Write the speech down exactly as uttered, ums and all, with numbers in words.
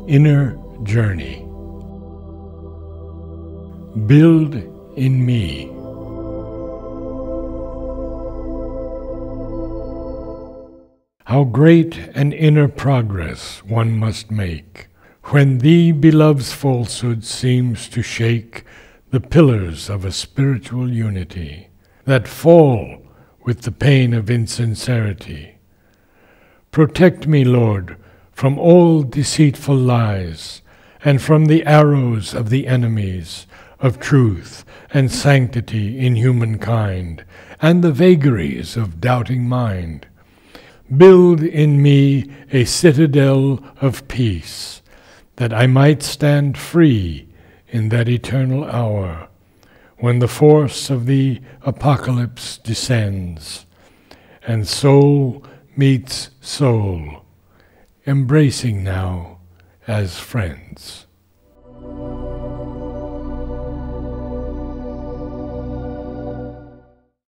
Inner Journey. Build in me. How great an inner progress one must make, when thee, beloved's falsehood seems to shake the pillars of a spiritual unity, that fall with the pain of insincerity. Protect me, Lord, from all deceitful lies, and from the arrows of the enemies of truth and sanctity in humankind, and the vagaries of doubting mind. Build in me a citadel of peace, that I might stand free in that eternal hour, when the force of the apocalypse descends, and soul meets soul, embracing now as friends.